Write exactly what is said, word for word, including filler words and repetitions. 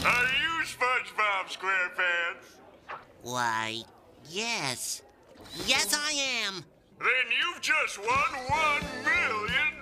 Are you Spongebob, Squarepants? Why, yes. Yes, I am. Then you've just won one million